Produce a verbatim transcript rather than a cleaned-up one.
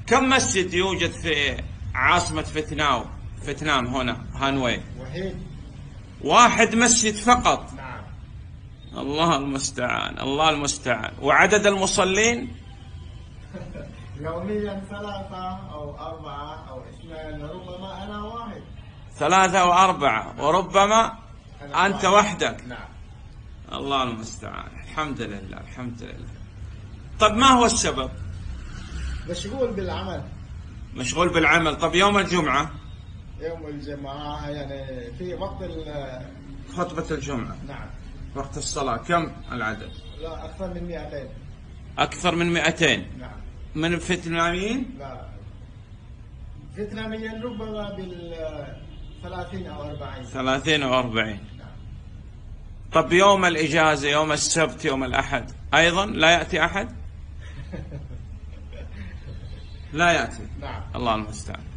كم مسجد يوجد في عاصمة فيتنام فيتنام هنا هانوي؟ وحيد. واحد مسجد فقط. نعم. الله المستعان، الله المستعان. وعدد المصلين؟ يوميا ثلاثة أو أربعة أو اثنين، ربما أنا واحد. ثلاثة وأربعة، وربما أنت وحدك. نعم. الله المستعان. الحمد لله، الحمد لله. طب ما هو السبب؟ مشغول بالعمل. مشغول بالعمل. طب يوم الجمعة؟ يوم الجمعة يعني في وقت خطبة الجمعة. نعم. وقت الصلاة كم العدد؟ لا، أكثر من مئتين. أكثر من مئتين. نعم. من الفيتناميين؟ لا، فيتناميين ربما بال ثلاثين أو أربعين. ثلاثين أو أربعين. نعم. طب يوم الإجازة، يوم السبت، يوم الأحد أيضا لا يأتي أحد؟ لا يأتي. نعم. الله المستعان.